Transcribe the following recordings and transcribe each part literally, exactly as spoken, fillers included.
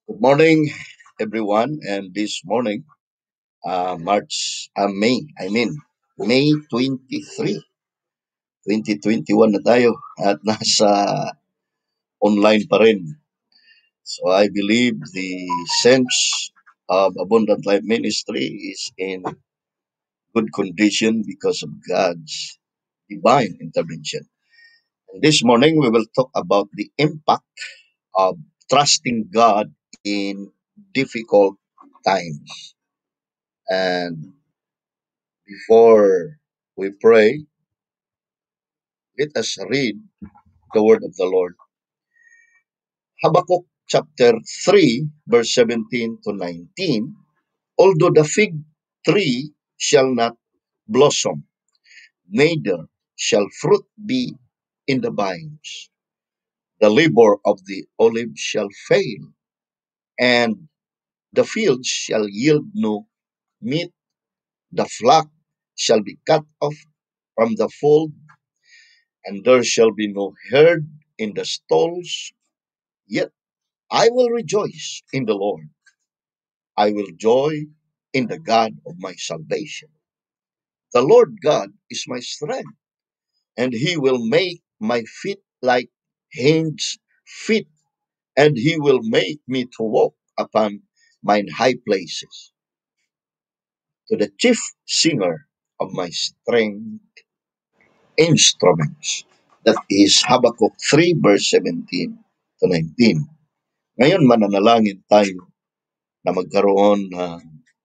Good morning, everyone. And this morning, uh, March, uh, May, I mean, May twenty-third, twenty twenty-one na tayo at nasa online pa rin. So I believe the sense of Abundant Life Ministry is in good condition because of God's divine intervention. And this morning, we will talk about the impact of trusting God in difficult times. And before we pray, let us read the word of the Lord. Habakkuk chapter three, verse seventeen to nineteen. Although the fig tree shall not blossom, neither shall fruit be in the vines, the labor of the olive shall fail, and the fields shall yield no meat, the flock shall be cut off from the fold, and there shall be no herd in the stalls. Yet I will rejoice in the Lord. I will joy in the God of my salvation. The Lord God is my strength, and he will make my feet like hinds feet, and he will make me to walk upon mine high places. To the chief singer of my strength instruments. That is Habakkuk three, verse seventeen to nineteen. Ngayon, mananalangin tayo na magkaroon ng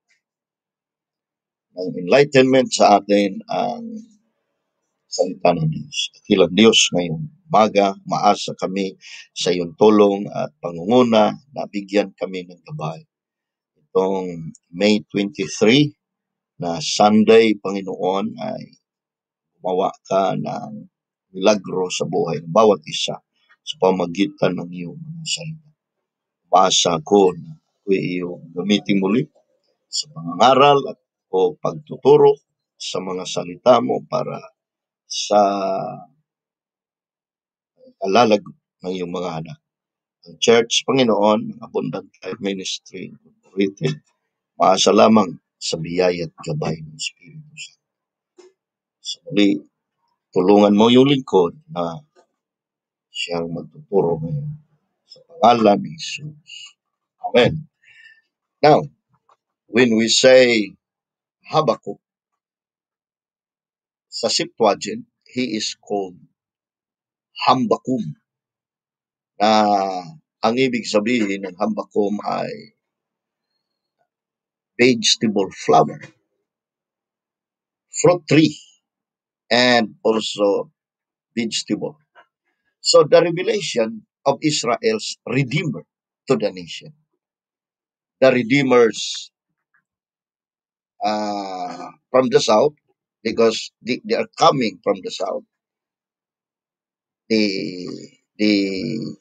ng enlightenment sa atin ang salita ng Diyos. Dakilang Diyos ngayong umaga, maasa kami sa iyong tulong at pangunguna na bigyan kami ng gabay. Itong May twenty-third na Sunday, Panginoon, ay gumawa ka ng milagro sa buhay ng bawat isa sa pamagitan ng iyong mga salita. Umaasa ko na ito iyong gamitin muli sa pangangaral at o pagtuturo sa mga salita mo para sa kalalag ng iyong mga anak. Ang Church, Panginoon, Abundant Life Ministry, Incorporated, maasa lamang sa biyaya at gabay ng Espiritu Santo. So, muli, tulungan mo yung lingkod na siyang magtuturo ngayon sa pangalan ni Jesus. Amen. Now, when we say Habakkuk, sa Septuagint, he is called Hambakum, na ang ibig sabihin ng Hambakum ay vegetable flower, fruit tree, and also vegetable. So the revelation of Israel's Redeemer to the nation. The Redeemers uh, from the south, because they, they are coming from the south. The, the,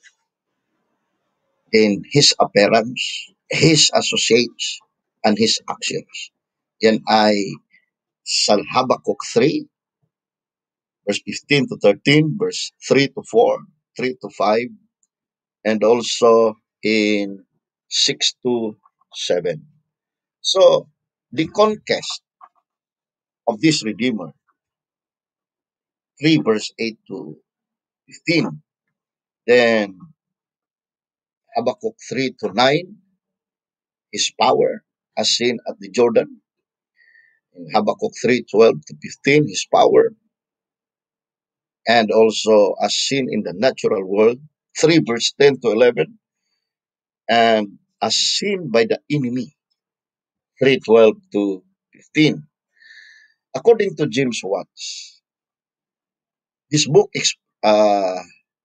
in his appearance, his associates, and his actions. Yan ay sa Habakkuk three, verse fifteen to thirteen, verse three to four, three to five, and also in six to seven. So, the conquest of this Redeemer, three verse eight to fifteen. Then, Habakkuk three to nine, his power as seen at the Jordan. In Habakkuk three twelve to fifteen, his power, and also as seen in the natural world, three verse ten to eleven, and as seen by the enemy, three twelve to fifteen. According to James Watts, this book ex- uh,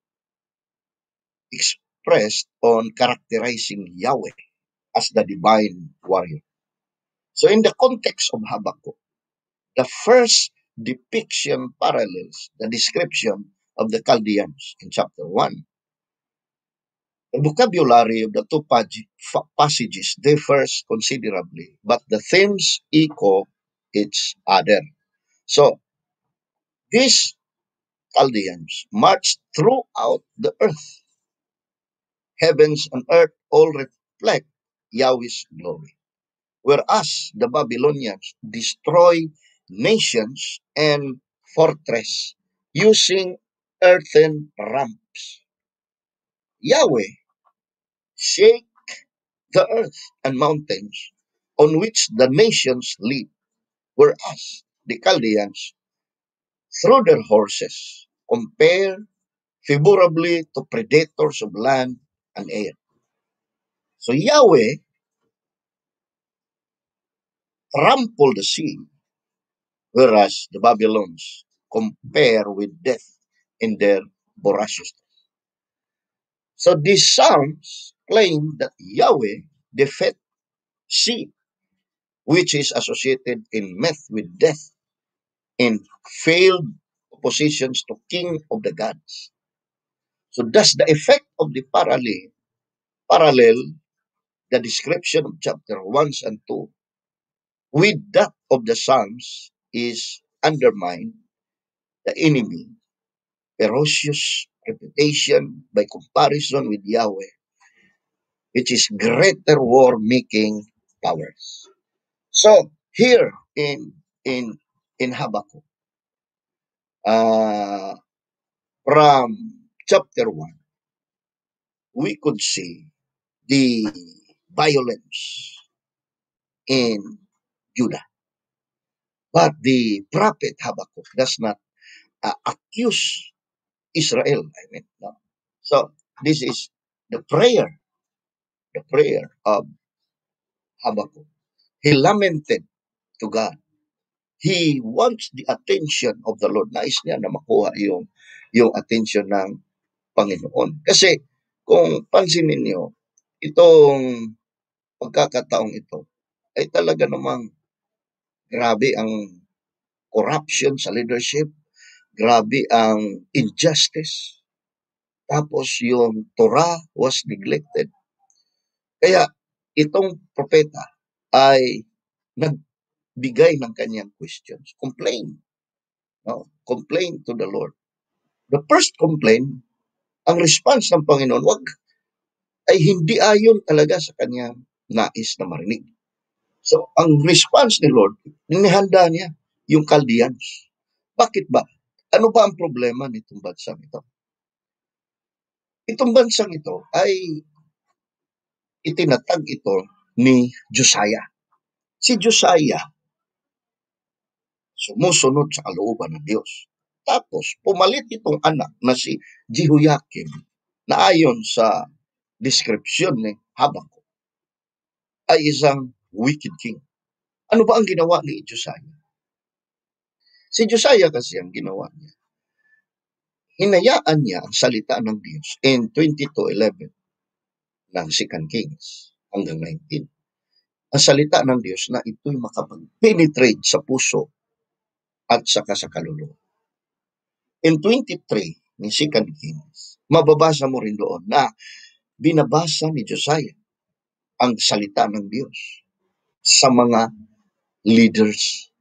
expressed on characterizing Yahweh as the divine warrior. So in the context of Habakkuk, the first depiction parallels the description of the Chaldeans in chapter one. The vocabulary of the two passages differs considerably, but the themes echo each other. So, these Chaldeans marched throughout the earth. Heavens and earth all reflect Yahweh's glory. Whereas the Babylonians destroy nations and fortress using earthen ramps. Yahweh shake the earth and mountains on which the nations live, whereas the Chaldeans, through their horses, compare favorably to predators of land and air. So Yahweh trampled the sea, whereas the Babylons compare with death in their voraciousness. So these psalms claim that Yahweh defeat sea, which is associated in myth with death, in failed oppositions to king of the gods. So thus the effect of the parallel, parallel the description of chapter one and two with that of the Psalms is undermine the enemy, ferocious reputation by comparison with Yahweh, which is greater war-making powers. So here in in in Habakkuk, uh, from chapter one, we could see the violence in Judah. But the prophet Habakkuk does not uh, accuse Israel. I mean, no. So this is the prayer, the prayer of Habakkuk. He lamented to God. He wants the attention of the Lord. Nais niya na makuha yung, yung attention ng Panginoon. Kasi kung pansinin niyo, itong pagkakataong ito ay talaga namang grabe ang corruption sa leadership, grabe ang injustice, tapos yung Torah was neglected. Kaya itong propeta ay nagbigay ng kanyang questions. Complain. No? Complain to the Lord. The first complaint, ang response ng Panginoon, wag ay hindi ayon talaga sa kanyang nais na marinig. So, ang response ni Lord, inihanda niya yung Chaldeans. Bakit ba? Ano ba ang problema nitong bansang ito? Itong bansang ito ay itinatag ito ni Josiah. Si Josiah, sumusunod sa kalooban ng Diyos. Tapos, pumalit itong anak na si Jehoiakim na ayon sa description ni Habakkuk ay isang wicked king. Ano ba ang ginawa ni Josiah? Si Josiah kasi ang ginawa niya, hinayaan niya ang salita ng Diyos in twenty-two eleven ng Second Kings hanggang nineteen. Ang salita ng Diyos na ito'y makapag-penetrate sa puso at saka sa kaluluwa. In twenty-three ni Second Kings, mababasa mo rin doon na binabasa ni Josiah ang salita ng Diyos sa mga leaders.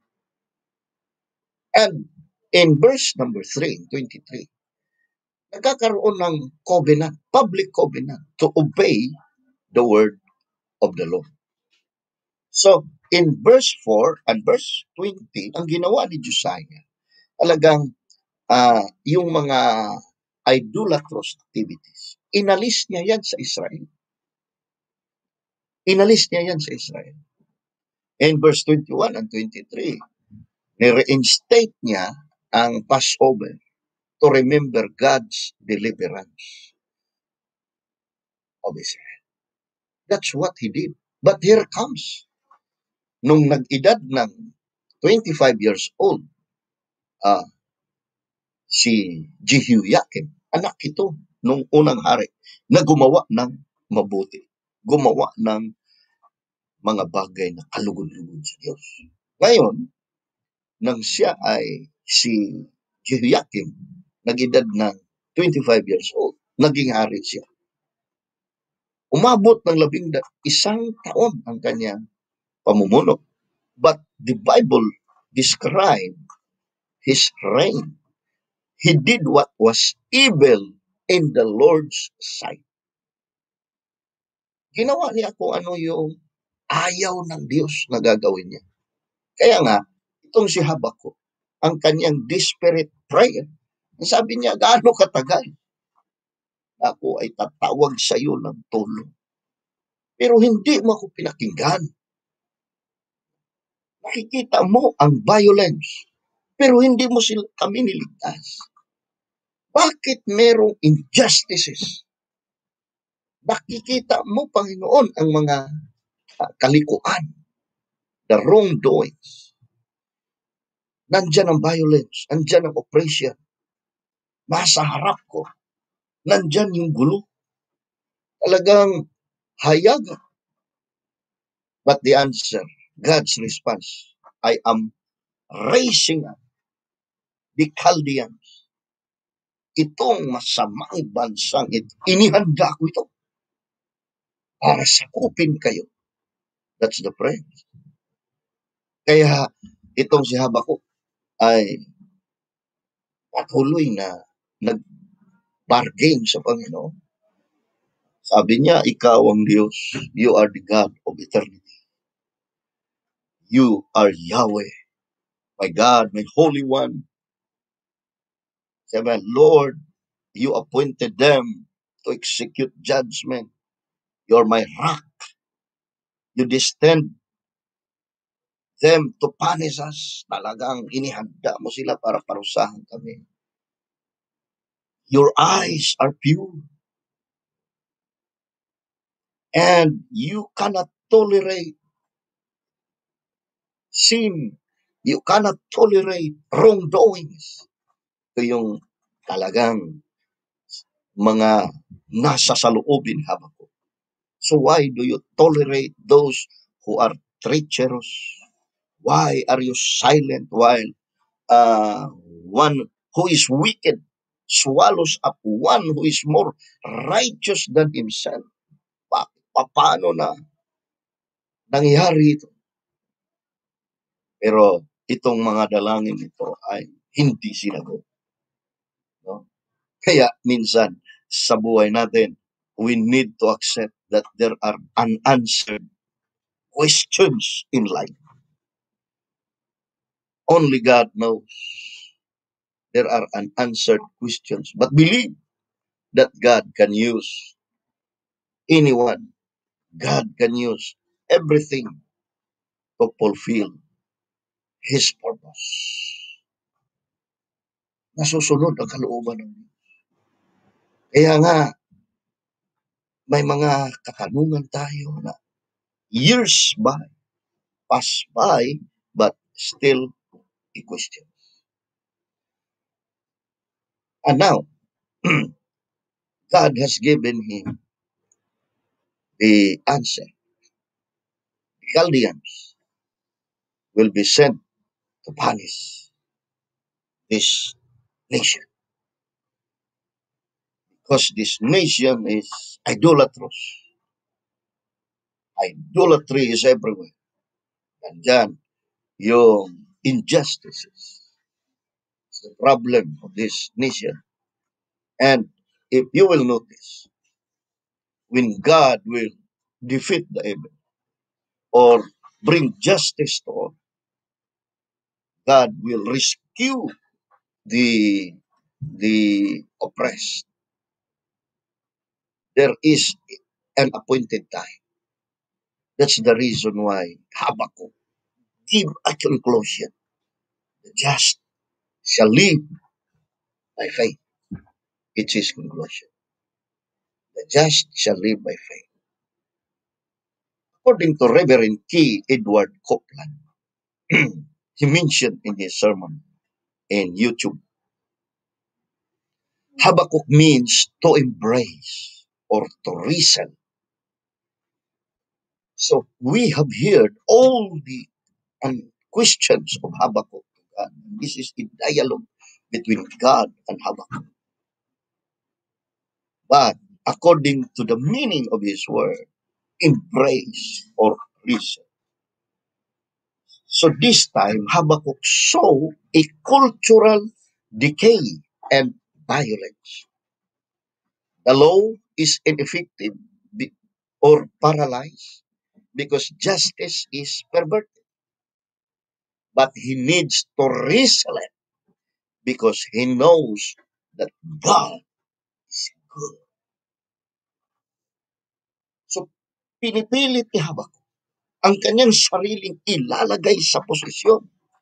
And in verse number three, twenty-three, nagkakaroon ng covenant, public covenant to obey the word of the Lord. So, in verse four and verse twenty, ang ginawa ni Josiah, talagang uh, yung mga idolatrous activities, inalis niya yan sa Israel. Inalis niya yan sa Israel. In verse twenty-one and twenty-three, ni-reinstate niya ang Passover to remember God's deliverance of Israel. That's what he did. But here comes, nung nag-edad ng twenty-five years old, uh, si Jehoiakim, anak ito nung unang hari, na gumawa ng mabuti. Gumawa ng mga bagay na kalugod-lugod sa Diyos. Ngayon, nang siya ay si Jehoiakim, nag-edad ng twenty-five years old, naging hari siya. Umabot ng labing isang taon ang kanyang pamumuno. But the Bible described his reign. He did what was evil in the Lord's sight. Ginawa niya kung ano yung ayaw ng Diyos na gagawin niya. Kaya nga, itong si Habakkuk, ang kanyang desperate prayer, sabi niya, gaano katagal ako ay tatawag sa iyo ng tulong. Pero hindi mo ako pinakinggan. Nakikita mo ang violence, pero hindi mo sila kami niligtas. Bakit merong injustices? Nakikita mo, Panginoon, ang mga uh, kalikuan, the wrongdoings. Nandyan ang violence, nandyan ang oppression. Nasa harap ko, nandyan yung gulo. Talagang hayag. But the answer, God's response, I am raising up the Chaldeans. Itong masamang bansang ito, inihanda ko ito para sakupin kayo. That's the prayer. Kaya itong si Habakkuk ay patuloy na nag-bargain sa Panginoon. Sabi niya, ikaw ang Diyos. You are the God of eternity. You are Yahweh, my God, my Holy One. Sabi, Lord, you appointed them to execute judgment. You're my rock. You destined them to punish us. Talagang inihanda mo sila para parusahan kami. Your eyes are pure. And you cannot tolerate sin. You cannot tolerate wrongdoings. Ito yung talagang mga nasa saloobin Habakkuk. So why do you tolerate those who are treacherous? Why are you silent while uh, one who is wicked swallows up one who is more righteous than himself? Pa paano na nangyari ito? Pero itong mga dalangin ito ay hindi sinagot. No? Kaya minsan sa buhay natin, we need to accept that there are unanswered questions in life. Only God knows there are unanswered questions. But believe that God can use anyone. God can use everything to fulfill His purpose. Nasusunod ang kalooban ng Diyos. Kaya nga, may mga katanungan tayo na years by, pass by, but still a question. And now, God has given him the answer. The Chaldeans will be sent to punish this nation. Because this nation is idolatrous. Idolatry is everywhere. And then, yung injustices. It's the problem of this nation. And if you will notice, when God will defeat the evil or bring justice to all, God will rescue the, the oppressed. There is an appointed time. That's the reason why Habakkuk give a conclusion. The just shall live by faith. It's his conclusion. The just shall live by faith. According to Reverend K. Edward Copeland, he mentioned in his sermon in YouTube, Habakkuk means to embrace or to reason. So we have heard all the um, questions of Habakkuk to God. This is a dialogue between God and Habakkuk. But according to the meaning of his word, embrace or reason. So this time, Habakkuk saw a cultural decay and violence. The law is ineffective or paralyzed because justice is perverted. But he needs to wrestle it because he knows that God is good. So, pinipilit ni Habakkuk ang kanyang sariling ilalagay sa posisyon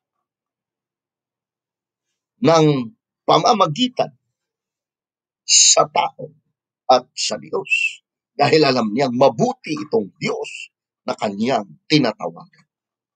ng pamamagitan sa tao at sa Diyos. Dahil alam niyang mabuti itong Diyos na kanyang tinatawagan.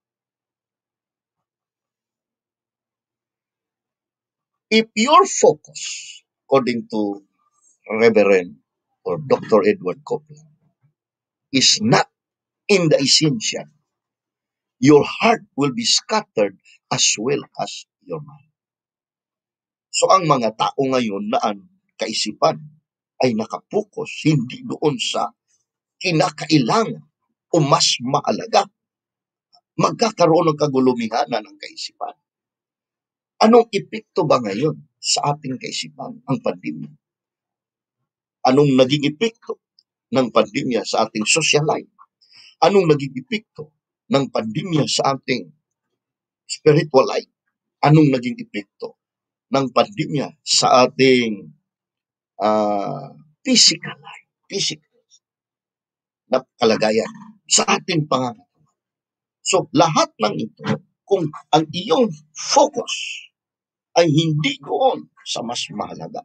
If your focus, according to Reverend or Doctor Edward Copeland, is not in the essential, your heart will be scattered as well as your mind. So ang mga tao ngayon na ang kaisipan ay nakapokus hindi doon sa kinakailangan o mas maalaga. Magkakaroon ng kagulumihanan ng kaisipan. Anong epekto ba ngayon sa ating kaisipan ang pandemya? Anong naging epekto ng pandemya sa ating social life? Anong naging epekto ng pandemya sa ating spiritual life? Anong naging epekto ng pandemya sa ating uh, physical life? Physical na kalagayan sa ating pangangatawan. So, lahat ng ito, kung ang iyong focus ay hindi doon sa mas mahalaga,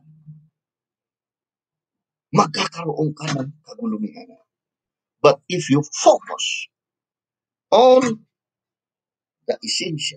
magkakaroon ka ng kagulumihan. But if you focus on the essential,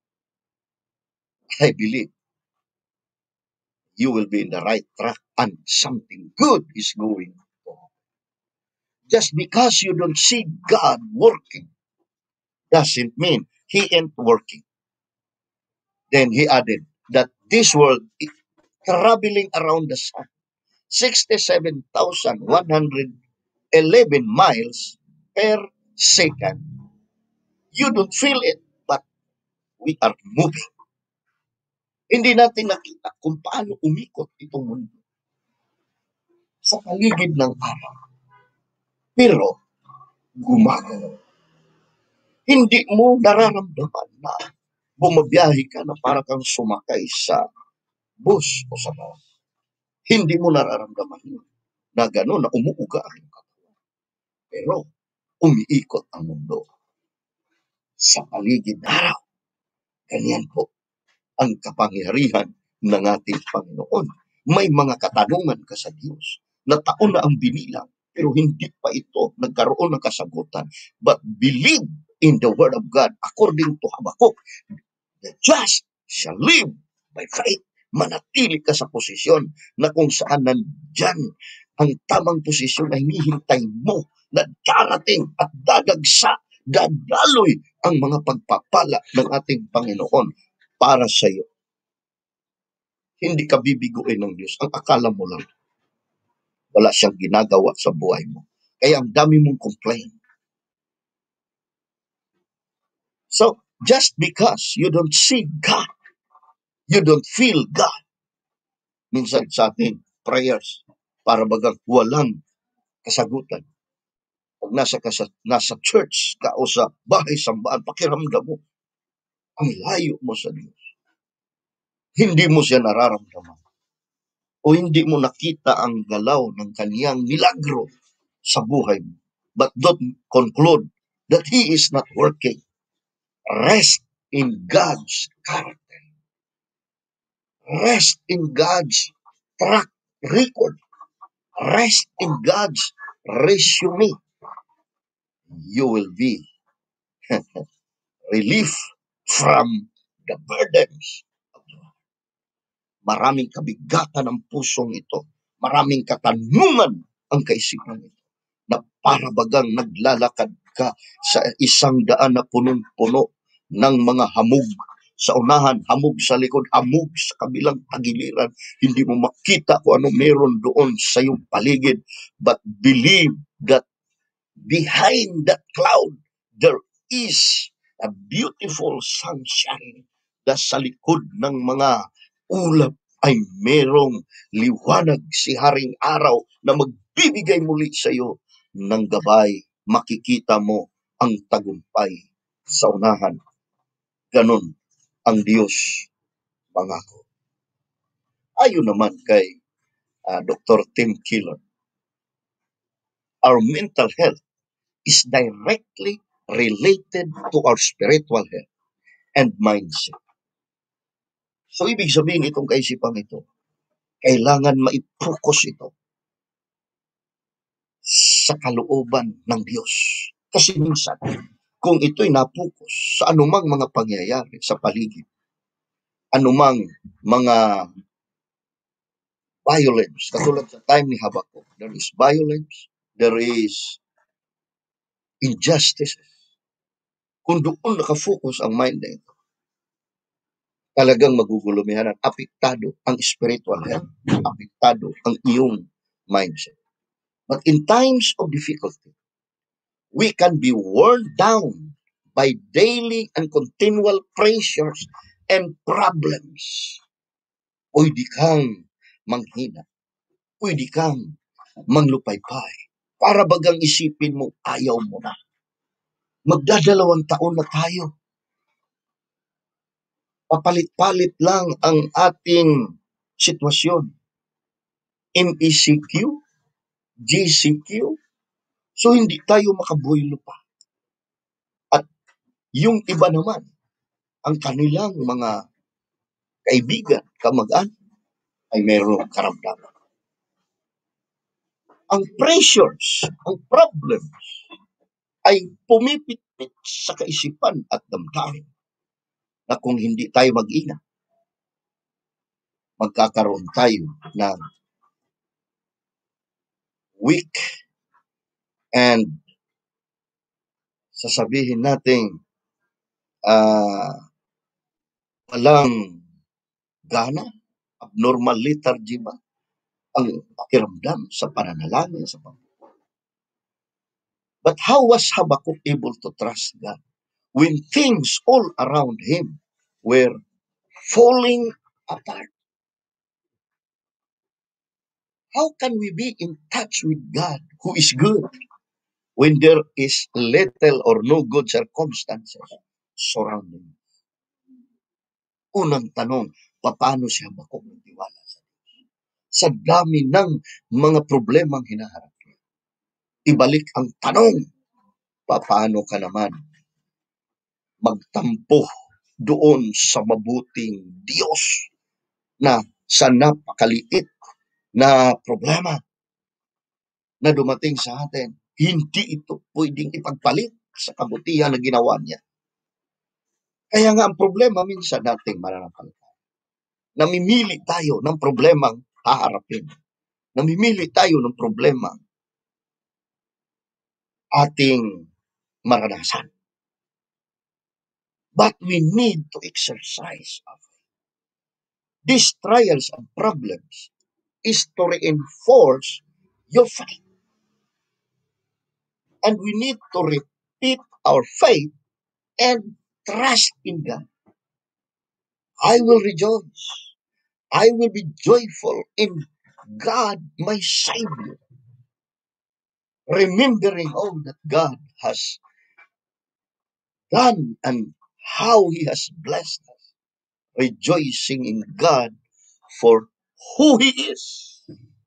I believe you will be in the right track and something good is going on. Just because you don't see God working doesn't mean He ain't working. Then He added that this world is traveling around the sun sixty-seven thousand one hundred eleven miles per second. You don't feel it, but we are moving. Hindi natin nakita kung paano umikot itong mundo sa paligid ng araw. Pero, gumagalaw. Hindi mo nararamdaman na bumabiyahe ka na para kang sumakay sa bus o sa bus. Hindi mo nararamdaman yun na gano'n na umuuga ang katawan. Pero, umiikot ang mundo sa paligid ng araw. Ganyan po ang kapangyarihan ng ating Panginoon. May mga katanungan ka sa Diyos na taon na ang binilang, pero hindi pa ito nagkaroon ng kasagutan. But believe in the Word of God according to Habakkuk. The just shall live by faith. Manatili ka sa posisyon na kung saan nandyan ang tamang posisyon na hinihintay mo na darating at dadagsa, dadaloy ang mga pagpapala ng ating Panginoon para sa iyo. Hindi ka bibiguin ng Diyos. Ang akala mo lang, wala siyang ginagawa sa buhay mo. Kaya ang dami mong complain. So, just because you don't see God, you don't feel God, minsan sa ating prayers, para bagang walang kasagutan. Pag nasa, kasa, nasa church ka o sa bahay sambaan, pakiramdam mo, ang layo mo sa Diyos. Hindi mo siya nararamdaman. O hindi mo nakita ang galaw ng kaniyang milagro sa buhay mo. But don't conclude that He is not working. Rest in God's character. Rest in God's track record. Rest in God's resume. You will be relief from the burdens. Maraming kabigatan ng pusong ito. Maraming katanungan ang kaisipan ito. Na para bagang naglalakad ka sa isang daan na punong-puno ng mga hamog. Sa unahan, hamog sa likod, hamog sa kabilang tagiliran. Hindi mo makita kung ano meron doon sa iyong paligid. But believe that behind that cloud, there is a beautiful sunshine. Na sa likod ng mga ulap ay merong liwanag si Haring Araw na magbibigay muli sa iyo ng gabay, makikita mo ang tagumpay sa unahan. Ganon ang Diyos pangako. Ayon naman kay uh, Doctor Tim Keller, our mental health is directly related to our spiritual health and mindset. So, ibig sabihin itong kaisipan ito, kailangan maipokus ito sa kalooban ng Diyos. Kasi minsan, kung ito'y napokus sa anumang mga pangyayari sa paligid, anumang mga violence, katulad sa time ni Habakkuk, there is violence, there is injustice. Kung doon nakafocus ang mind na ito, talagang magugulumihan, apektado ang spiritual health, apektado ang iyong mindset. But in times of difficulty, we can be worn down by daily and continual pressures and problems. Pwede kang manghina. Pwede kang manglupaypay. Para bagang isipin mo, ayaw mo na. Magdadalawang taon na tayo. Papalit-palit lang ang ating sitwasyon. M E C Q, G C Q, so hindi tayo makabuhilo pa. At yung iba naman, ang kanilang mga kaibigan, kamag-anak, ay mayroong karamdaman. Ang pressures, ang problems, ay pumipit-pit sa kaisipan at damdamin na kung hindi tayo mag-ingat, magkakaroon tayo ng weak and sasabihin natin uh, walang gana, abnormal lethargy ba ang pakiramdam sa pananalangin sa pamumuhay. But how was Habakkuk able to trust God when things all around him were falling apart? How can we be in touch with God who is good when there is little or no good circumstances surrounding? Unang tanong, paano si Habakkuk nagtiwala sa Diyos? Sa dami ng mga problemang hinaharap niya. Ibalik ang tanong, paano ka naman magtampo doon sa mabuting Diyos na sa napakaliit na problema na dumating sa atin, hindi ito pwedeng ipagpalit sa kabutihan na ginawa niya. Kaya nga ang problema minsan nating mananampalataya. Namimili tayo ng problemang haharapin. Namimili tayo ng problema ating maranasan. But we need to exercise our faith. These trials and problems is to reinforce your faith. And we need to repeat our faith and trust in God. I will rejoice. I will be joyful in God, my Savior. Remembering all that God has done and how He has blessed us. Rejoicing in God for who He is.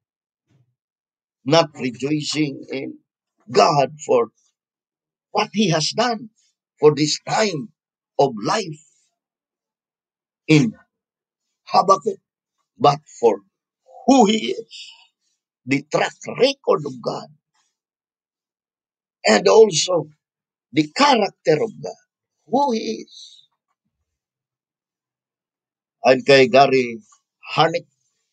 Not rejoicing in God for what He has done for this time of life in Habakkuk, but for who He is, the track record of God, and also the character of God, who He is. And kay Gary Harnick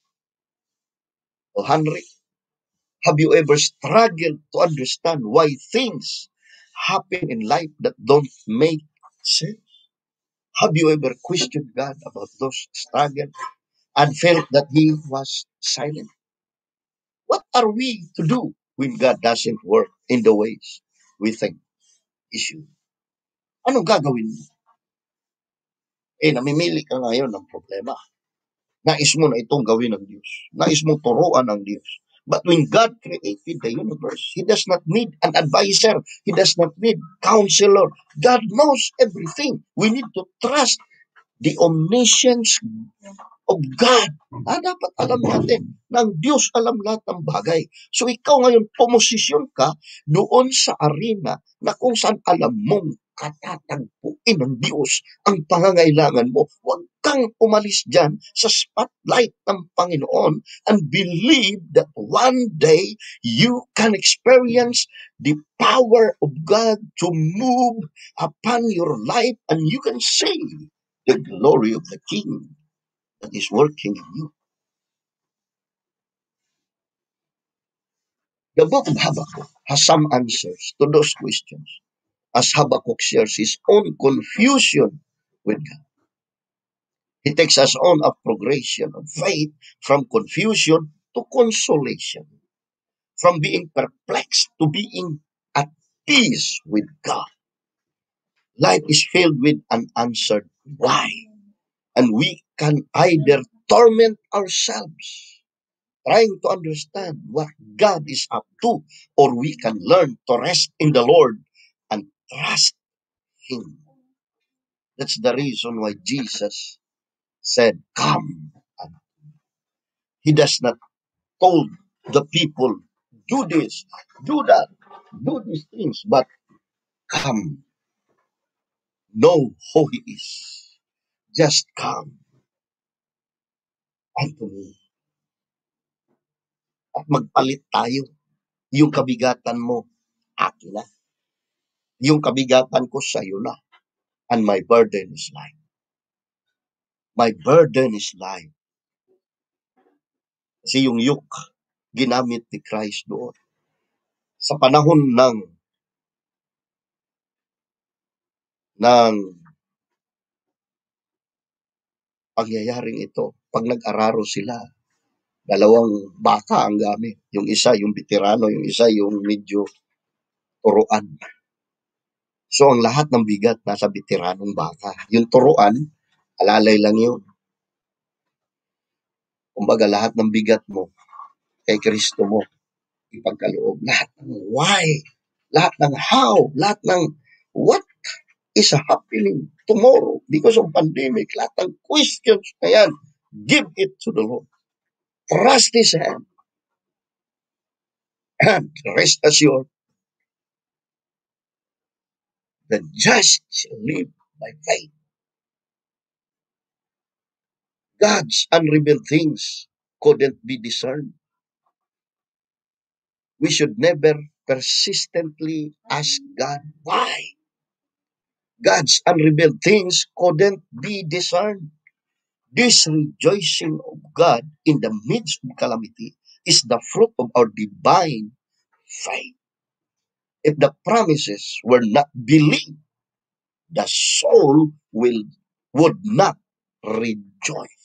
o Henry, have you ever struggled to understand why things happen in life that don't make sense? Have you ever questioned God about those struggles and felt that He was silent? What are we to do when God doesn't work in the ways we think He should? Anong gagawin mo? Eh, namimili ka ngayon ng problema. Nais mo na itong gawin ng Diyos. Nais mo turuan ng Diyos. But when God created the universe, He does not need an advisor. He does not need counselor. God knows everything. We need to trust the omniscience of God. Ah, dapat alam natin na ang Diyos alam lahat ng bagay. So ikaw ngayon, pumosisyon ka doon sa arena na kung saan alam mong katatagpuin ng Diyos ang pangangailangan mo. Huwag kang umalis dyan sa spotlight ng Panginoon and believe that one day you can experience the power of God to move upon your life and you can see the glory of the King that is working in you. The book of Habakkuk has some answers to those questions as Habakkuk shares his own confusion with God. He takes us on a progression of faith from confusion to consolation, from being perplexed to being at peace with God. Life is filled with unanswered why, and we can either torment ourselves trying to understand what God is up to, or we can learn to rest in the Lord and trust Him. That's the reason why Jesus said, come. And He does not told the people, do this, do that, do these things, but come, know who He is. Just come unto me. At magpalit tayo. Yung kabigatan mo, akin na. Yung kabigatan ko sa'yo na. And my burden is light. My burden is light. Kasi yung yoke, ginamit ni Christ doon. Sa panahon ng, ng pangyayaring ito, pag nag-araro sila, dalawang baka ang gamit. Yung isa, yung veterano, yung isa, yung medyo turuan. So, ang lahat ng bigat nasa veteranong baka. Yung turuan, alalay lang yun. Kumbaga, lahat ng bigat mo, kay Kristo mo, ipagkaloob. Lahat ng why, lahat ng how, lahat ng what is happening tomorrow because of pandemic, lahat ng questions na yan, give it to the Lord. Trust His hand. And rest assured, the just shall live by faith. God's unrevealed things couldn't be discerned. We should never persistently ask God why. God's unrevealed things couldn't be discerned. This rejoicing of God in the midst of calamity is the fruit of our divine faith. If the promises were not believed, the soul will would not rejoice.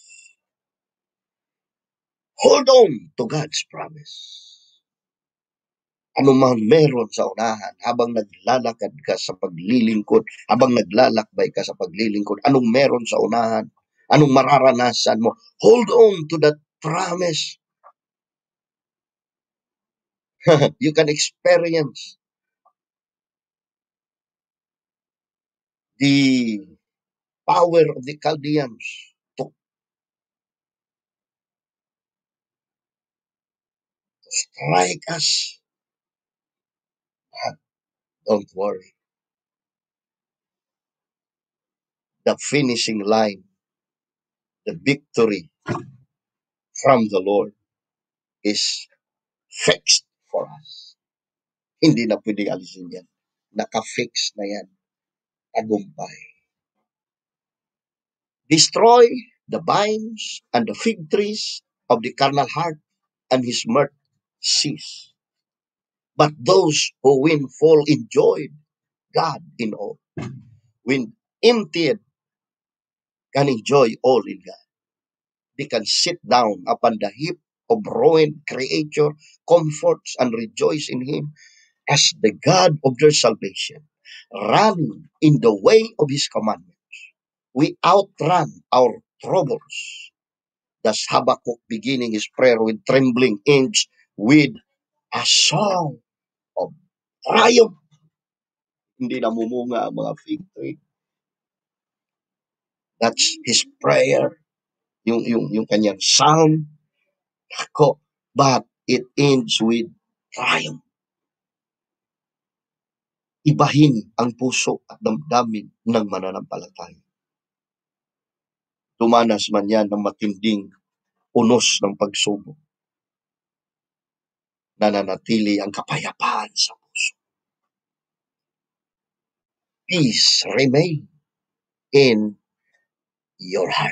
Hold on to God's promise. Ano man meron sa unahan habang naglalakad ka sa paglilingkod, habang naglalakbay ka sa paglilingkod, anong meron sa unahan, anong mararanasan mo, hold on to that promise. You can experience the power of the Chaldeans to strike us. Don't worry. The finishing line, the victory from the Lord is fixed for us. Hindi na pwedeng alisin yan. Naka-fix na yan. Tagumpay. Destroy the vines and the fig trees of the carnal heart, and his mirth cease. But those who win fall enjoyed God in all. When emptied, can enjoy all in God. They can sit down upon the heap of ruined creature, comforts and rejoice in Him as the God of their salvation, running in the way of His commandments. We outrun our troubles. Thus Habakkuk beginning his prayer with trembling inch with a song of triumph. Hindi namumunga ang mga fig tree. That's his prayer. Yung, yung, yung kanyang psalm. Ako, but it ends with triumph. Ibahin ang puso at damdamin ng mananampalataya. Tumanas man yan ng matinding unos ng pagsubok. Nananatili ang kapayapaan sa puso. Peace remain in your heart.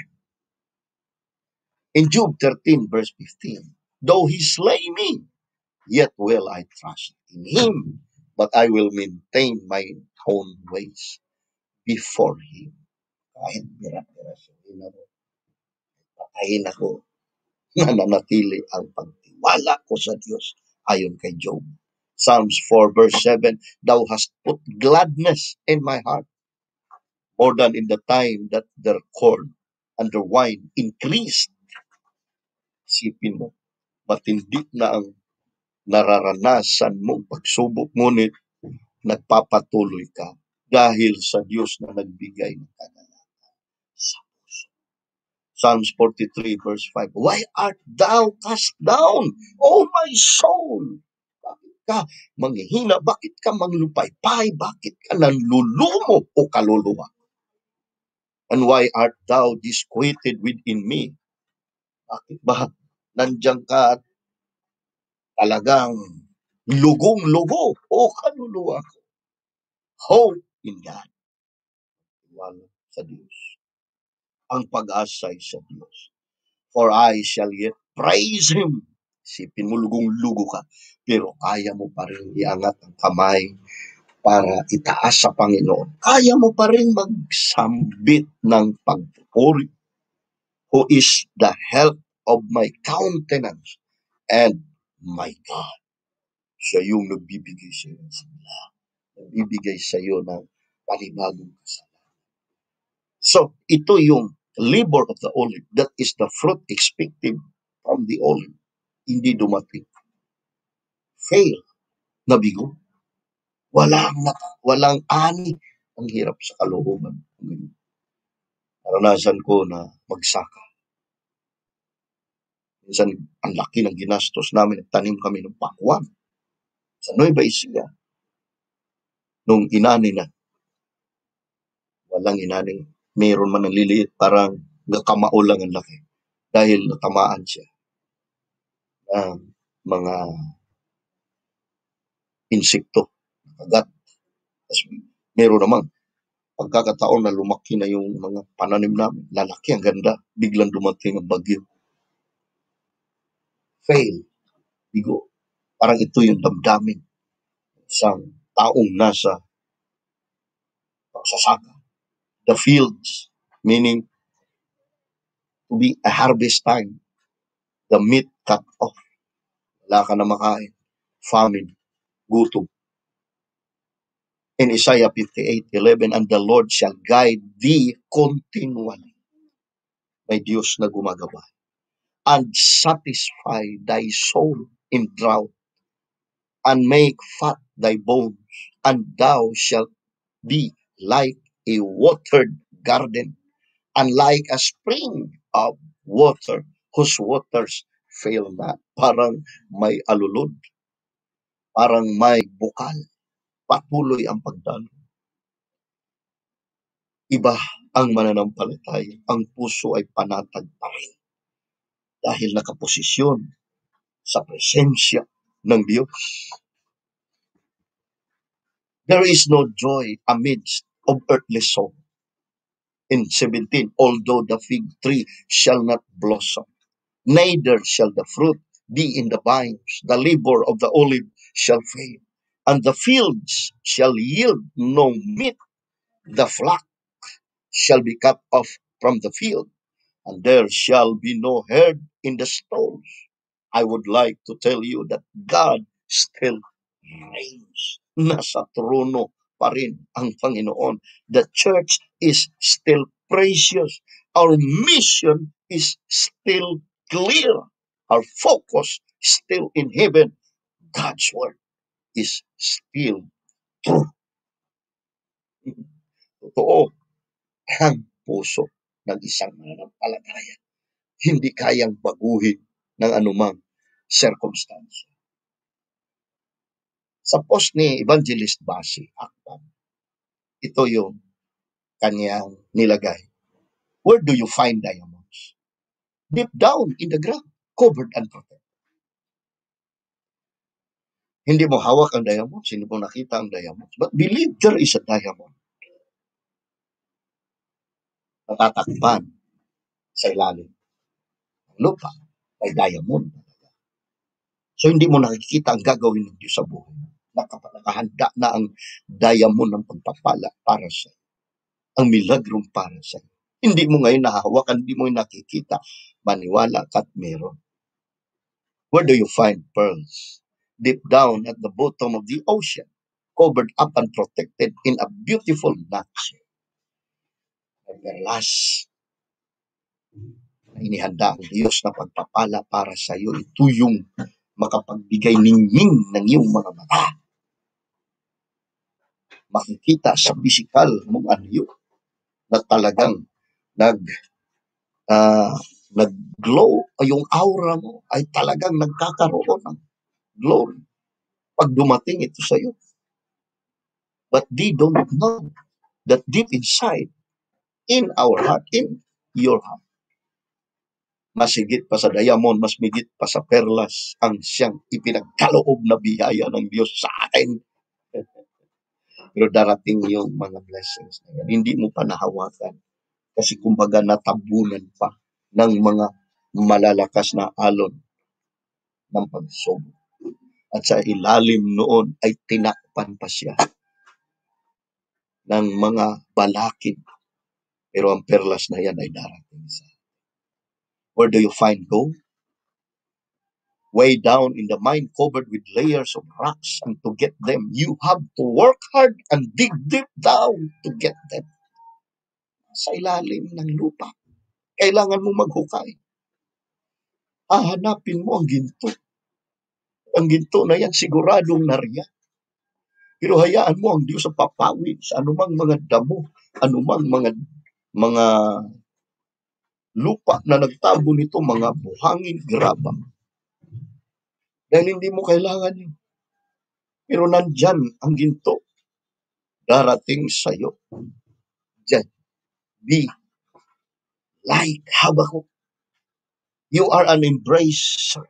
In Job thirteen verse fifteen, though he slay me, yet will I trust in him, but I will maintain my own ways before him. Kahit bira-bira sabihin ako, patayin ako, nananatili ang pagtiwala ko sa Diyos ayon kay Job. Psalms four verse seven, thou hast put gladness in my heart more than in the time that their corn and their wine increased. Isipin mo, matindi na ang nararanasan mong pagsubok, ngunit nagpapatuloy ka dahil sa Diyos na nagbigay ng kagalakan sa puso. Psalms forty-three verse five, why art thou cast down, O my soul? Bakit ka manghihina? Bakit ka manglupaypay? Bakit ka nanlulumo o kaluluwa? And why art thou disquieted within me? Bakit ba nandiyan ka at talagang lugong-lugo o kaluluwa ko? Hope in God. Wala sa Diyos. Ang pag-asay sa Diyos. For I shall yet praise Him. Sipin mo, lugong-lugo ka. Pero kaya mo pa rin iangat ang kamay para itaas sa Panginoon. Kaya mo pa rin magsambit ng pagpupuri. Who is the help of my countenance and my God. Siya yung nagbibigay sa iyo ng sigla. Nagbibigay sa iyo ng panibagong kasalanan. So, ito yung labor of the olive. That is the fruit expected from the olive. Hindi dumating. Fail. Nabigo. Walang, walang ani. Ang hirap sa kalooban. Naranasan ko na magsaka. Minsan, ang laki ng ginastos namin. Nagtanim kami ng pakwan. Sa Nueva Ecija. Nung inani na. Walang inani. Meron man ang liliit. Parang gakamao lang ang laki. Dahil natamaan siya. Ang mga insekto. Kagat. Tapos meron naman. Pagkakataon na lumaki na yung mga pananim namin. Lalaki, ang ganda. Biglang dumating ang bagyo. Fail. Bigo. Parang ito yung damdamin. Isang taong nasa pagsasaka. The fields, meaning to be a harvest time. The meat cut off. Wala ka na makain. Famine. Gutom. In Isaiah fifty-eight eleven, and the Lord shall guide thee continually. May Diyos na gumagabay. And satisfy thy soul in drought, and make fat thy bones, and thou shalt be like a watered garden, and like a spring of water, whose waters fail not. Parang may alulod, parang may bukal, patuloy ang pagdalo. Iba ang mananampalataya, ang puso ay panatag pa rin. Dahil nakaposisyon sa presensya ng Diyos. There is no joy amidst of earthly sorrow. In seventeen, although the fig tree shall not blossom, neither shall the fruit be in the vines, the labor of the olive shall fail, and the fields shall yield no meat, the flock shall be cut off from the field, and there shall be no herd in the stalls. I would like to tell you that God still reigns. Nasa trono pa rin ang Panginoon. The church is still precious. Our mission is still clear. Our focus still in heaven. God's word is still true. Totoo ang puso ng isang mananampalataya. Hindi kayang baguhin ng anumang circumstance. Sa post ni Evangelist Basi Akpan, ito yung kanyang nilagay. Where do you find diamonds? Deep down in the ground, covered and protected. Hindi mo hawak ang diamonds, hindi mo nakita ang diamonds. But believe there is a diamond. Natatakpan sa ilalim ng lupa. May diamond. So hindi mo nakikita ang gagawin ng Diyos sa buhay. Nakahanda na ang diamond ng pagpapala para sa ang milagrong para sa iyo. Hindi mo ngayon nahahawakan, hindi mo nakikita. Maniwala ka at meron. Where do you find pearls? Deep down at the bottom of the ocean, covered up and protected in a beautiful nutshell. May perlas na inihanda ang Diyos na pagpapala para sa iyo. Ito yung makapagbigay ningning ng iyong mga mata. Makikita sa physical mong anyo na talagang nag uh, nag-glow, yung aura mo ay talagang nagkakaroon ng glory pag dumating ito sa iyo. But they don't know that deep inside, in our heart, in your heart, mas higit pa sa diamond, mas higit pa sa perlas, ang siyang ipinagkaloob na biyaya ng Diyos sa atin. Pero darating yung mga blessings na yan. Hindi mo pa nahawakan. Kasi kumbaga natabunan pa ng mga malalakas na alon ng pagsubok. At sa ilalim noon ay tinakpan pa siya ng mga balakid. Pero ang perlas na yan ay darating sa. Where do you find gold? Way down in the mine, covered with layers of rocks, and to get them, you have to work hard and dig deep down to get them. Sa ilalim ng lupa, kailangan mo maghukay. Hahanapin mo ang ginto. Ang ginto na yan, siguradong nariyan. Pero hayaan mo ang Diyos ang papawid sa anumang mga damo, anumang mga mga lupa na nagtabo nito, mga buhangin, graba. Dahil hindi mo kailangan yun. Pero nandyan ang ginto. Darating sa'yo. Diyan. Be like Habakkuk. You are an embracer.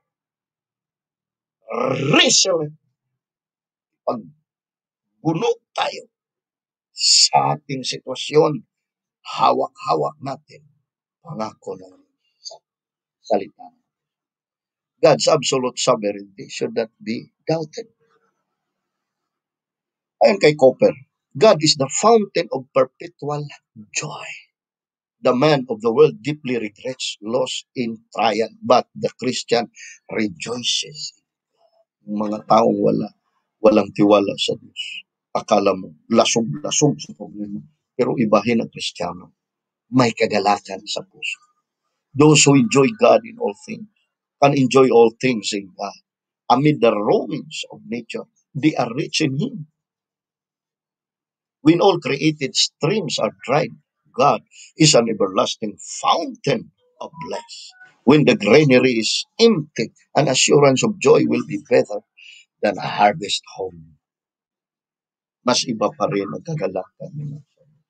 Resilient. Pag bunot tayo sa ating sitwasyon, hawak-hawak natin pangako ng salita. God's absolute sovereignty should not be doubted. Ayon kay Cooper, God is the fountain of perpetual joy. The man of the world deeply regrets loss in trial, but the Christian rejoices. Mga taong wala, walang tiwala sa Diyos. Akala mo, lasog-lasog sa problema. Pero ibahin ang Kristiyano. May kagalakan sa puso. Those who enjoy God in all things can enjoy all things in God. Amid the roamings of nature, they are rich in Him. When all created streams are dried, God is an everlasting fountain of bliss. When the granary is empty, an assurance of joy will be better than a harvest home. Mas iba pa rin ang kagalakan nila.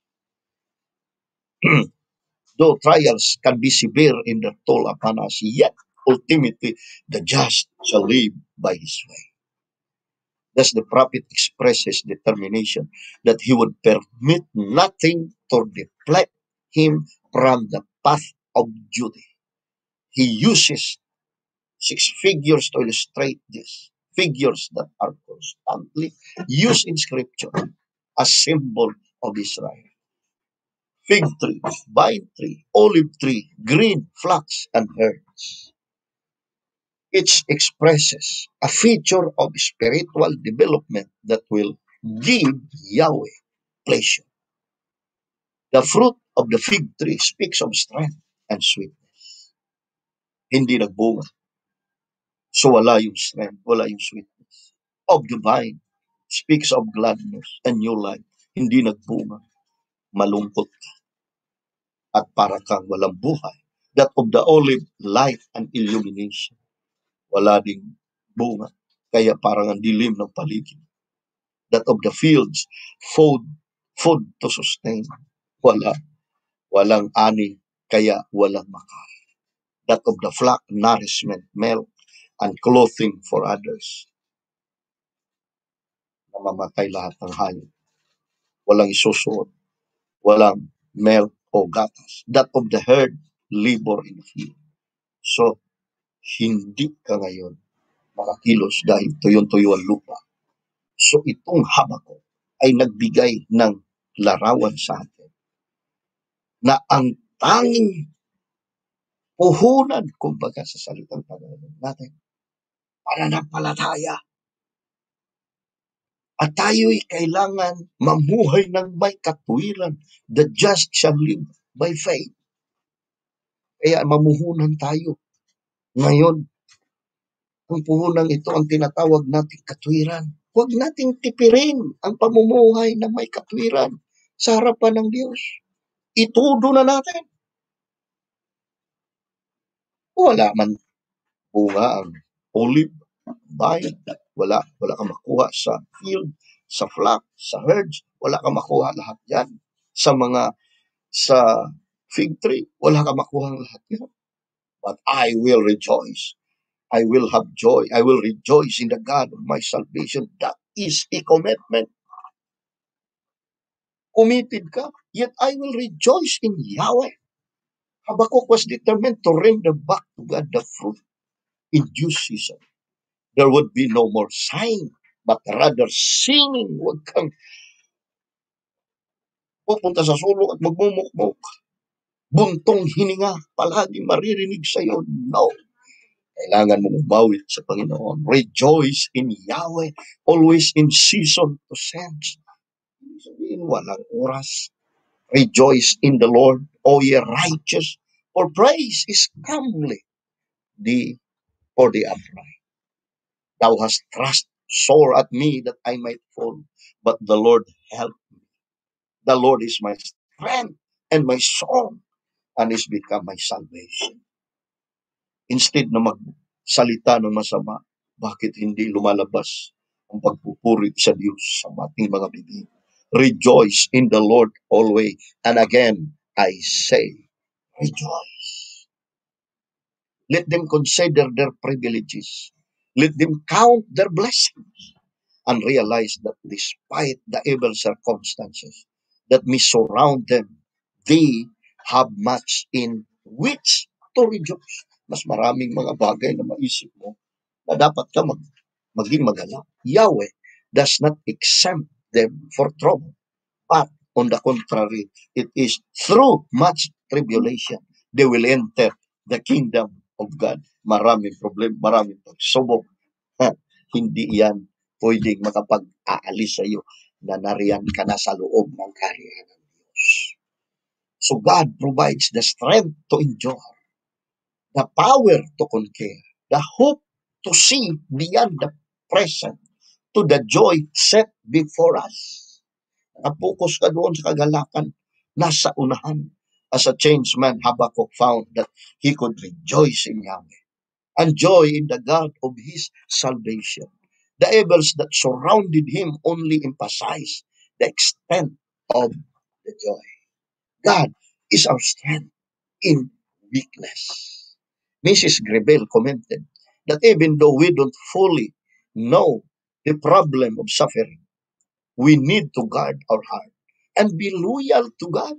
Though trials can be severe in their toll upon us, yet ultimately the just shall live by his way. Thus the prophet expressed his determination that he would permit nothing to deflect him from the path of duty. He uses six figures to illustrate this. Figures that are constantly used in scripture as symbol of Israel. Fig tree, vine tree, olive tree, green flax, and herds. Each expresses a feature of spiritual development that will give Yahweh pleasure. The fruit of the fig tree speaks of strength and sweetness. Hindi nagbunga. So wala yung strength, wala yung sweetness. Of the vine speaks of gladness and new life. Hindi nagbunga, malungkot at para kang walang buhay. That of the olive, light and illumination. Wala ding bunga, kaya parang ang dilim ng paligid. That of the fields, food, food to sustain. Wala, walang ani, kaya walang makar. That of the flock, nourishment, milk, and clothing for others. Namamatay lahat ng hayop. Walang isusuot, walang milk o gatas. That of the herd, labor in the field. So, hindi ka ngayon makakilos dahil tuyong-tuyo ang lupa. So, itong Habakkuk ay nagbigay ng larawan sa atin na ang tanging puhunan, kumbaga sa salitang Tagalog natin, pananampalataya. At tayo'y kailangan mamuhay ng may katwiran. The just shall live by faith. Kaya mamuhunan tayo. Ngayon, ang puhunan ito ang tinatawag nating katwiran. Huwag nating tipirin ang pamumuhay ng may katwiran sa harapan ng Diyos. Itudo na natin. Wala man bunga ang olive, vine, wala, wala kang makuha sa field, sa flock, sa herds, wala kang makuha lahat yan. Sa mga, sa fig tree, wala kang makuha lahat yan. But I will rejoice. I will have joy. I will rejoice in the God of my salvation. That is a commitment. Committed ka, yet I will rejoice in Yahweh. Habakkuk was determined to render back to God the fruit in due season. There would be no more sighing, but rather singing. Huwag kang pupunta sa sulok at magmumukmuk. Buntong hininga, palagi maririnig sa iyo. No. Kailangan mo umawit sa Panginoon. Rejoice in Yahweh, always in season to sense. Sabihin, walang oras. Rejoice in the Lord, O ye righteous, for praise is comely the, for the upright. Thou hast thrust sore at me that I might fall, but the Lord helped me. The Lord is my strength and my song, and is become my salvation. Instead na magsalita ng masama, bakit hindi lumalabas ang pagpupuri sa Diyos sa ating mga bibig? Rejoice in the Lord always. And again, I say, rejoice. Let them consider their privileges. Let them count their blessings and realize that despite the evil circumstances that may surround them, they have much in which to rejoice. Mas maraming mga bagay na maisip mo na dapat ka mag, maging magalak. Yahweh does not exempt them for trouble, but on the contrary, it is through much tribulation they will enter the kingdom of God. Maraming problem, maraming pagsubok. Ha, hindi yan pwedeng makapag-aalis sa iyo na nariyan ka na sa loob ng kaharian ng Diyos. So God provides the strength to endure, the power to conquer, the hope to see beyond the present, to the joy set before us. Nakapokus ka doon sa kagalakan, nasa unahan. As a changed man, Habakkuk found that he could rejoice in Yahweh and joy in the God of his salvation. The evils that surrounded him only emphasized the extent of the joy. God is our strength in weakness. Missus Grebel commented that even though we don't fully know the problem of suffering, we need to guard our heart and be loyal to God.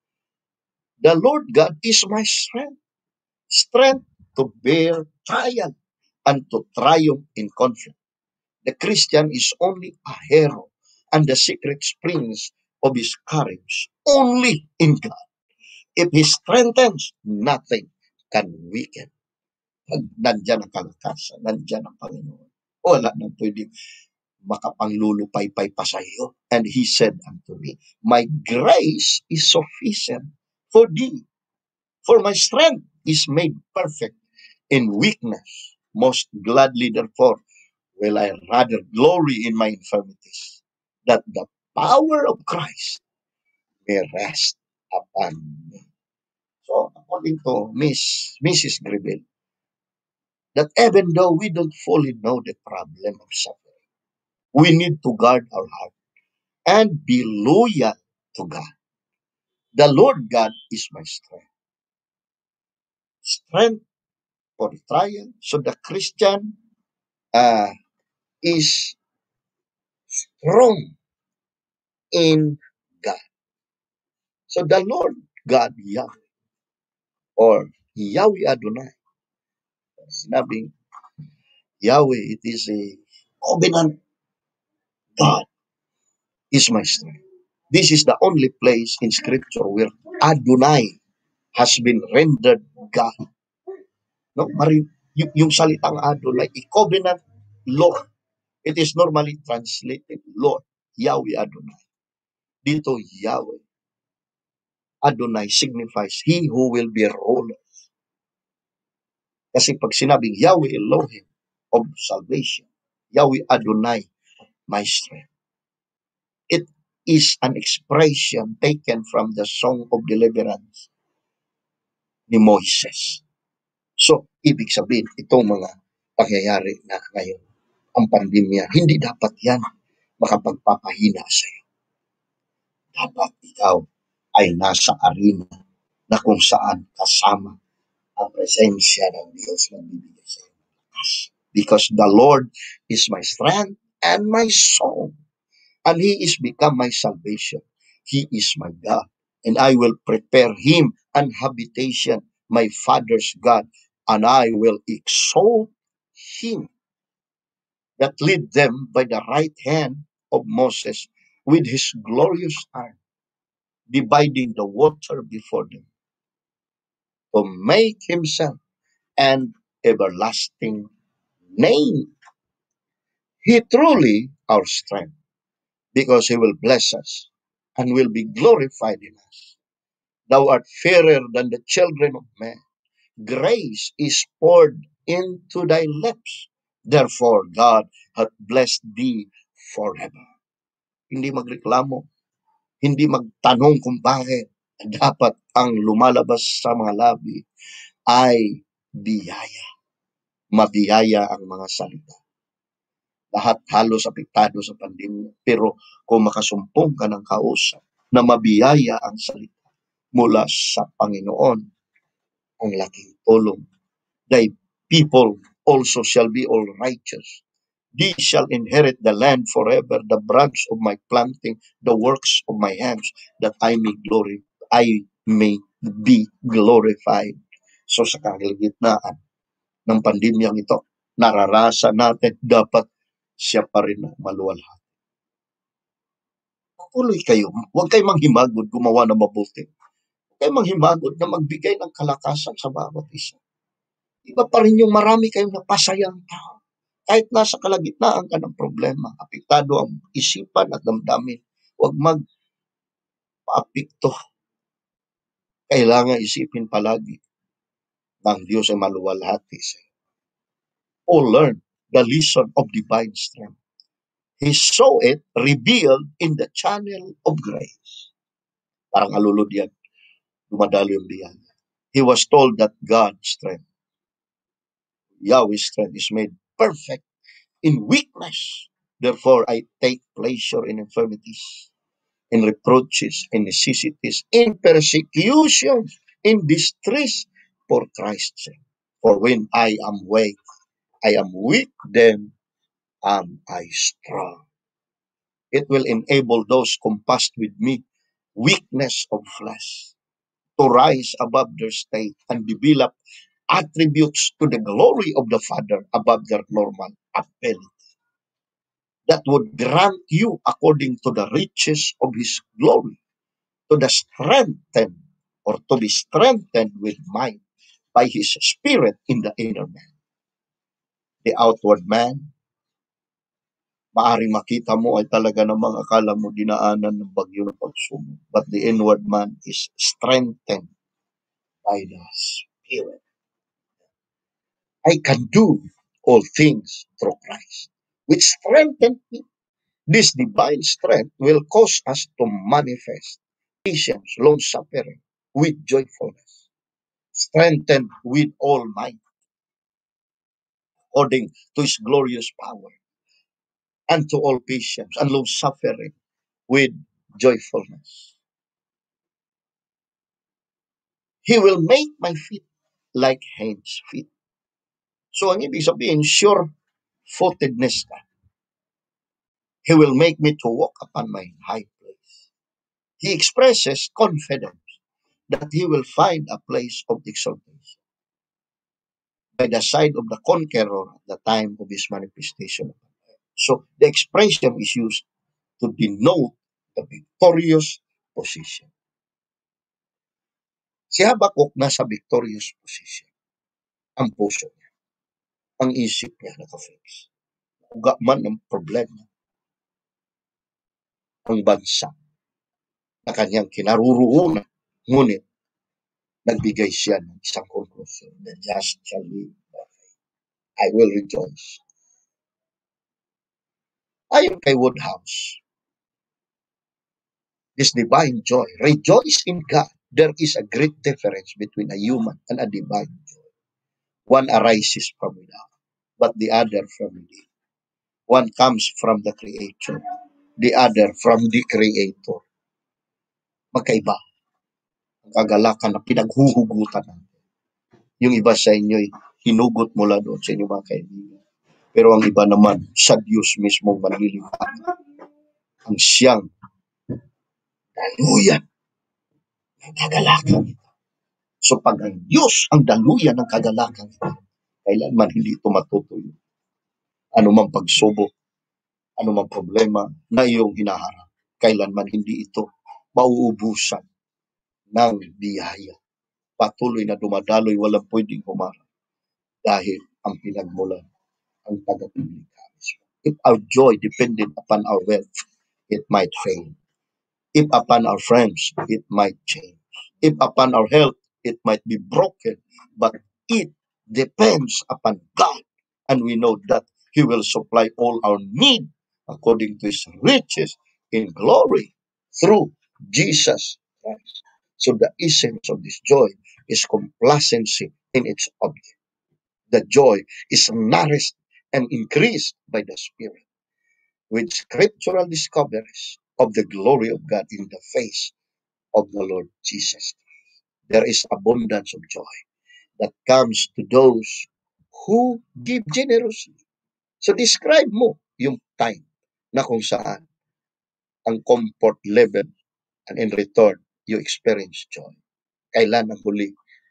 The Lord God is my strength, strength to bear trial and to triumph in conflict. The Christian is only a hero and the secret springs of his courage only in God. If he strengthens, nothing can weaken. Pag nandyan ang kalakasan, nandyan ang Panginoon, wala nang pwedeng makapanglulupay-pay pa sa iyo. And he said unto me, my grace is sufficient for thee, for my strength is made perfect in weakness. Most gladly, therefore, will I rather glory in my infirmities, that the power of Christ may rest upon me. So, according to Miss Missus Gribble, that even though we don't fully know the problem of suffering, we need to guard our heart and be loyal to God. The Lord God is my strength. Strength for the trial. So the Christian uh, is strong in God. So the Lord God Yahweh or Yahweh Adonai, sinabing Yahweh, it is a covenant God is my strength. This is the only place in scripture where Adonai has been rendered God. No, Mari, yung, yung salitang Adonai, a covenant Lord. It is normally translated Lord, Yahweh Adonai. Dito Yahweh Adonai signifies He who will be a ruler. Kasi pag sinabing Yahweh Elohim of salvation, Yahweh Adonai, my strength. It is an expression taken from the Song of Deliverance ni Moises. So, ibig sabihin, itong mga pangyayari na ngayon, ang pandemya, hindi dapat yan makapagpapahina sa iyo. Dapat ikaw ay nasa arena na kung saan kasama ang presensya ng Diyos na bibigay sa iyo. Because the Lord is my strength and my song, and He is become my salvation. He is my God, and I will prepare Him an habitation, my Father's God, and I will exalt Him that lead them by the right hand of Moses with his glorious arm, dividing the water before them, to make himself an everlasting name. He truly our strength, because he will bless us and will be glorified in us. Thou art fairer than the children of men. Grace is poured into thy lips. Therefore, God hath blessed thee forever. Hindi magreklamo, hindi magtanong kung bakit. Dapat ang lumalabas sa mga labi ay biyaya. Mabiyaya ang mga salita. Lahat halos apektado sa pandemya. Pero kung makasumpong ka ng kausap na mabiyaya ang salita mula sa Panginoon, ang laking tulong. Thy people also shall be all righteous. They shall inherit the land forever, the branch of my planting, the works of my hands, that I may glory, I may be glorified. So sa kalagitnaan ng pandemyang ito, nararasa natin dapat siya pa rin ang maluwalhati. Patuloy kayo, huwag kayong manghimagod gumawa ng mabuti. Huwag kayong manghimagod na magbigay ng kalakasan sa bawat isa. Iba pa rin yung marami kayong napasayang tao. Kahit nasa kalagitnaan ka ng problema, apektado ang isipan at damdamin, huwag mag-paapekto. Kailangan isipin palagi ng Diyos ay maluwalhati sa iyo. All learn the lesson of divine strength. He saw it revealed in the channel of grace. Parang alulod yan, dumadalo yung biyaya. He was told that God's strength, Yahweh's strength is made perfect in weakness. Therefore, I take pleasure in infirmities, in reproaches, in necessities, in persecutions, in distress, for Christ's sake. For when I am weak, I am weak, then am I strong. It will enable those compassed with me, weakness of flesh, to rise above their state and develop attributes to the glory of the Father above their normal ability. That would grant you according to the riches of His glory, to the strengthened or to be strengthened with might by His Spirit in the inner man. The outward man, maaring makita mo ay talaga namang akala mo dinaanan ng bagyo ng pagsubok. But the inward man is strengthened by the Spirit. I can do all things through Christ, which strengthened me. This divine strength will cause us to manifest patience, long suffering with joyfulness, strengthened with all might, according to his glorious power, and to all patience and long suffering with joyfulness. He will make my feet like hinds feet. So ang ibig sabihin, sure-footedness ka. He will make me to walk upon my high place. He expresses confidence that he will find a place of exaltation by the side of the conqueror at the time of his manifestation. So the expression is used to denote the victorious position. Si Habakkuk nasa victorious position. Ang puso niya, ang isip niya nakafix. Uga man ang problema, ang bansa na kanyang kinaruruunan. Ngunit, nagbigay siya ng isang conclusion. The just shall live by faith. I will rejoice. Ayon kay Woodhouse, this divine joy, rejoice in God. There is a great difference between a human and a divine joy. One arises from without, but the other from within. One comes from the Creator, the other from the Creator. Magkaiba ang kagalakan na pinaghuhugutan natin. Yung iba sa inyo'y hinugot mula doon sa inyong mga kaibigan. Pero ang iba naman, sa Diyos mismong manliliwanag. Ang siyang daluyan ng kagalakan ito. So pag ang Diyos ang daluyan ng kagalakan ito, kailanman hindi ito matutuyo. Ano mang pagsubok, ano mang problema na iyong hinaharap, kailanman hindi ito mauubusan ng biyaya. Patuloy na dumadaloy, walang pwedeng humarap dahil ang pinagmulan ang tagapaglikha. If our joy depended upon our wealth, it might fail. If upon our friends, it might change. If upon our health, it might be broken. But it depends upon God. And we know that He will supply all our need according to His riches in glory through Jesus Christ. So the essence of this joy is complacency in its object. The joy is nourished and increased by the Spirit with scriptural discoveries of the glory of God in the face of the Lord Jesus. There is abundance of joy that comes to those who give generously. So describe mo yung time na kung saan ang comfort level and in return, you experience joy. Kailan ang huli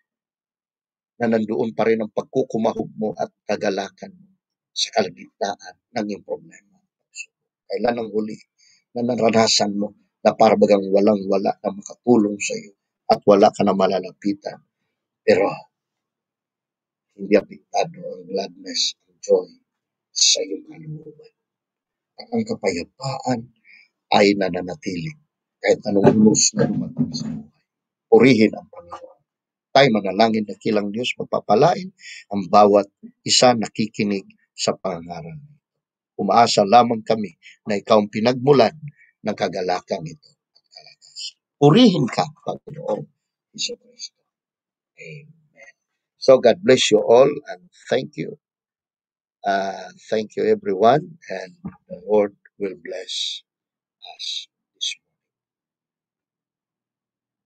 na nandoon pa rin ang pagkukumahog mo at kagalakan mo sa kalagitnaan ng iyong problema. So, kailan ang huli na naranasan mo na parabagang walang-wala na makatulong sa iyo at wala ka na malalapitan. Pero hindi apektado ang gladness and joy sa iyong kalooban. At ang kapayapaan ay nananatili kahit anong unos na dumating sa buhay. Purihin ang Panginoon. Tayo manalangin na kilang Diyos magpapalain ang bawat isa nakikinig sa pangaral. Umaasa lamang kami na ikaw ang pinagmulan ng kagalakang ito at kalakasan. Purihin ka, Panginoon Hesus Kristo. Amen. So God bless you all and thank you. Uh, thank you everyone and the Lord will bless us.